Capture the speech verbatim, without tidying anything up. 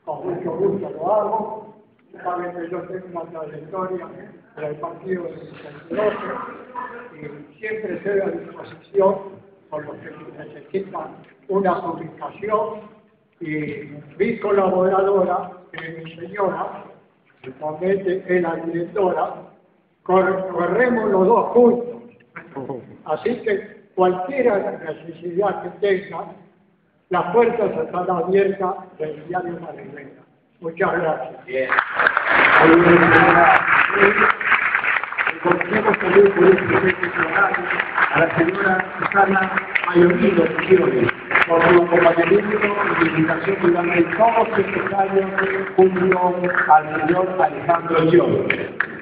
con mucho gusto lo hago. Saben que yo tengo una trayectoria en el partido del sesenta y dos y siempre estoy a disposición con los que necesitan una publicación, y mi colaboradora, que es mi señora, actualmente es la directora, corremos los dos juntos. Así que cualquier necesidad que tengan, las puertas están abiertas del diario Madrileño. Muchas gracias. Bien. Conocemos también por este proyecto a la señora Susana Mayorino por su acompañamiento y invitación durante todos estos años junto al señor Alejandro Llor.